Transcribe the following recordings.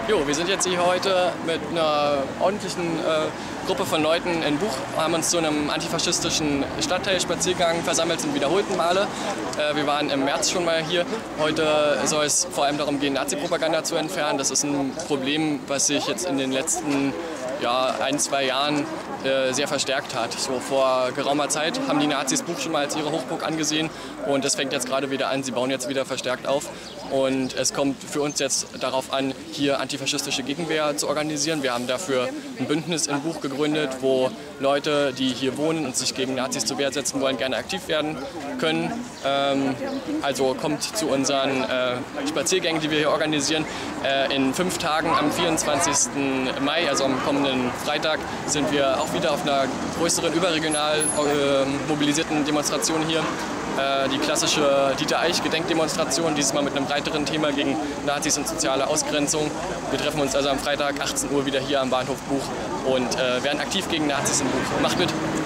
Jo, wir sind jetzt hier heute mit einer ordentlichen Gruppe von Leuten in Buch, haben uns zu einem antifaschistischen Stadtteilspaziergang versammelt, zum wiederholten Male. Wir waren im März schon mal hier. Heute soll es vor allem darum gehen, Nazi-Propaganda zu entfernen. Das ist ein Problem, was sich jetzt in den letzten 1-2 Jahren sehr verstärkt hat. So vor geraumer Zeit haben die Nazis Buch schon mal als ihre Hochburg angesehen und das fängt jetzt gerade wieder an. Sie bauen jetzt wieder verstärkt auf und es kommt für uns jetzt darauf an, hier antifaschistische Gegenwehr zu organisieren. Wir haben dafür ein Bündnis in Buch gegründet, wo Leute, die hier wohnen und sich gegen Nazis zur Wehr setzen wollen, gerne aktiv werden können. Also kommt zu unseren Spaziergängen, die wir hier organisieren. In 5 Tagen am 24. Mai, also am kommenden Freitag, sind wir auch wieder auf einer größeren überregional mobilisierten Demonstration hier. Die klassische Dieter-Eich-Gedenkdemonstration, dieses Mal mit einem breiteren Thema gegen Nazis und soziale Ausgrenzung. Wir treffen uns also am Freitag 18 Uhr wieder hier am Bahnhof Buch und werden aktiv gegen Nazis in Buch. Macht mit!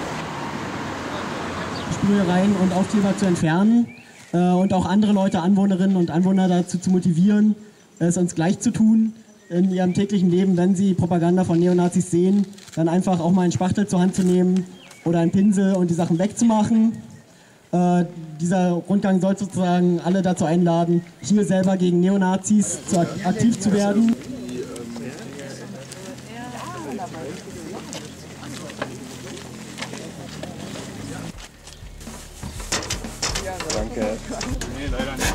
Sprühereien und Aufkleber zu entfernen und auch andere Leute, Anwohnerinnen und Anwohner dazu zu motivieren, es uns gleich zu tun in ihrem täglichen Leben, wenn sie Propaganda von Neonazis sehen, dann einfach auch mal einen Spachtel zur Hand zu nehmen oder einen Pinsel und die Sachen wegzumachen. Dieser Rundgang soll sozusagen alle dazu einladen, hier selber gegen Neonazis aktiv zu werden. Danke. Nee, leider nicht.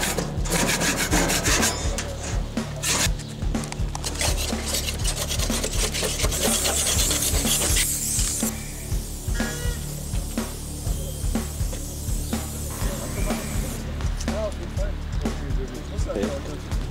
Okay.